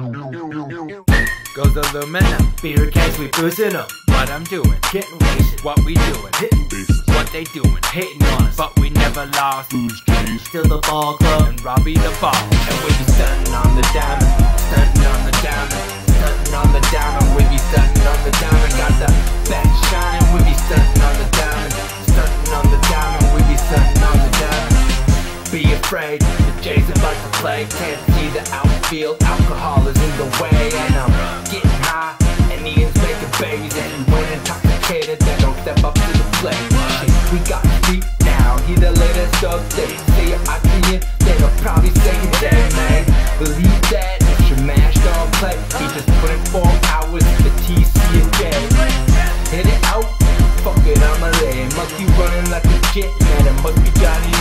Goes aluminum, beer cans, we boozing up. What I'm doing, getting wasted. What we doing, hitting bases. What they doing, hating on us. But we never lost. Still the ball club and Robby the ball. And we be stuntin' on the diamond, stuntin' on the diamond, stuntin' on the diamond. We be stuntin' on the diamond. Got the back shining. We be stuntin' on the diamond, stuntin' on the diamond. We be stuntin' on the diamond. Be afraid, the J's about to play. Can't see the outfield, alcohol is in the way. And I'm getting high, and Ian's making babies. And when intoxicated, they don't step up to the plate. We got street now, he the latest update. Say you're Austrian, they don't probably say you're dead, man. Believe that, if Shamash don't play, he just put in 4 hours to the TC a day. Hit it out, fuck it, I'm a lay. Must be running like a jet, man, it must be Jonny.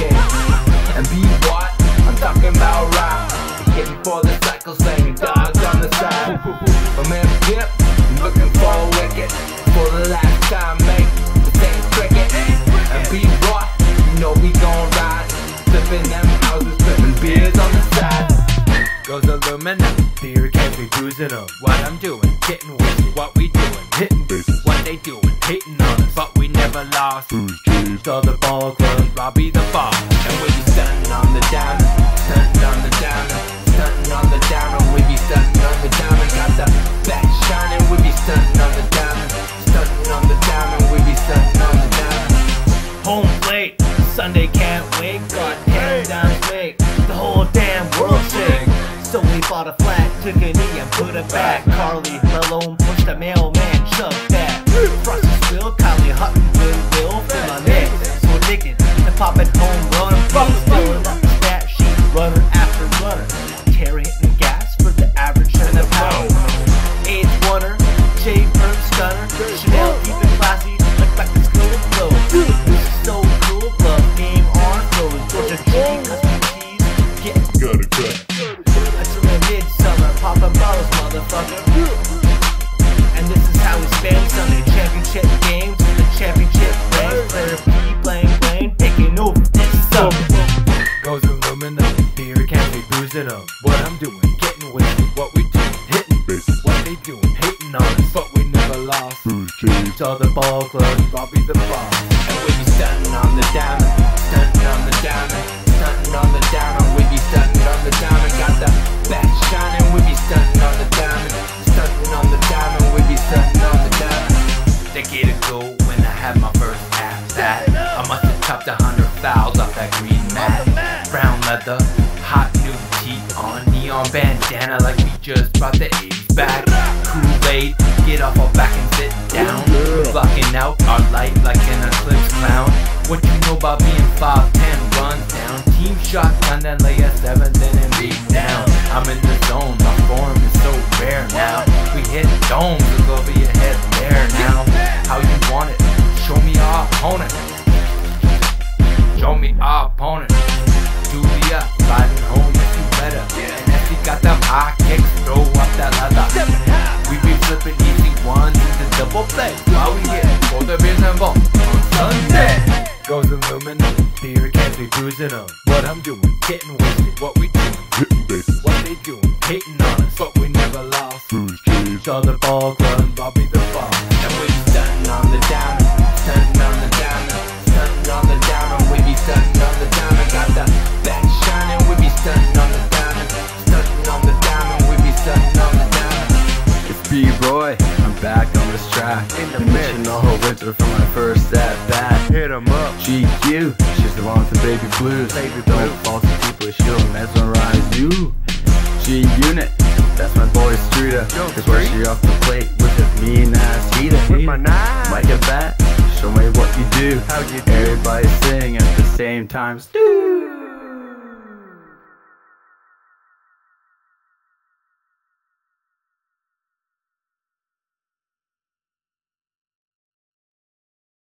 And be what? I'm talking about rock. Hitting for the cycle, slaying dogs on the side. My man Pimp, looking for a wicket. For the last time, mate, the same cricket. And be what? You know we gon' ride. Flipping them houses, flipping beers on the side. Goes aluminum, beer cans, we boozing up. What I'm doing, getting wasted. What we doing, hitting bases. What they doing, hating on us. But we never lost. Saw the ball club, Robby the ball. And we be stuntin' on the diamond, stuntin' on the diamond, stuntin' on the diamond. We be stuntin' on the diamond. Got the back shining. We be stuntin' on the diamond, stuntin' on the diamond. We be stuntin' on the diamond. Home plate, Sunday can't wait. Got 10 down make the whole damn world shake. So we bought a flat, took a knee and put it back. Carly Malone pushed the mailman, shoved that. Frosty Spill, Kylie Hatin, Will for my mix. So addicted to poppin' home run. Filling up the stat sheet, runner after runner. Terry hitting gas for the average and the pound. Age wonder, J Bird stunner. Chanel keep it classy, like back to school flow. This is so cool, love game on those. Georgia G, custom cheese, get cut. Midsummer, poppin' bottles, motherfucker. And this is how we spend Sunday. Championship games, the championship ranks. Player P, playing, taking over this summer. Goes aluminum, beer cans, we boozing up. What I'm doing, getting wasted. What we doing, hitting bases. What they doing, hating on us, but we never lost. Saw the ball club, Robby the ball. And we be stuntin' on the diamond, stuntin' on the diamond, stuntin' on the diamond. We be stuntin' on the diamond. Got the back shining, we be stuntin' on the diamond, stuntin' on the diamond, we be stuntin' on the diamond. Decade ago when I had my first half that I must have chopped 100 fouls off that green mat. Brown leather, hot new tee on, neon bandana like we just brought the 80s back. Kool-Aid, get off our back and sit down. Blocking out our light like an eclipse clown. What you know about being 5'10", runs down. Team shotgun, then lay a 7th and beat down. I'm in the zone, my form is so rare now. We hit domes, look over your head there now. How you want it? Show me our opponent. Show me our opponent. Julia, sliding home if you better. And if you got them high kicks, throw up that leather. We be flipping easy ones into double play. While we hit for the beers and ball on Sunday. Goes aluminum, beer cans, we boozing up. What I'm doing, getting wasted. What we doing, hitting bases. What they doing, hating on us, but we never lost. Saw the ball club, Robby the ball. And we be stuntin' on the diamond, stuntin' on the diamond, stuntin' on the diamond. We be stuntin' on the diamond. Got the back shining, we be stuntin' on the diamond, stuntin' on the diamond. We be stuntin' on the diamond. It's B-Roy, I'm back on this track. Been missing the whole winter from my first at bat. Hit 'em up. GQ, she's the one to baby blues. Don't fall to people, she'll mesmerize you. G-Unit, that's my boy Streeter. Cause where she off the plate with his mean ass heater. With my knife. Like a bat, show me what you do. How you do? Everybody sing at the same time. Stew.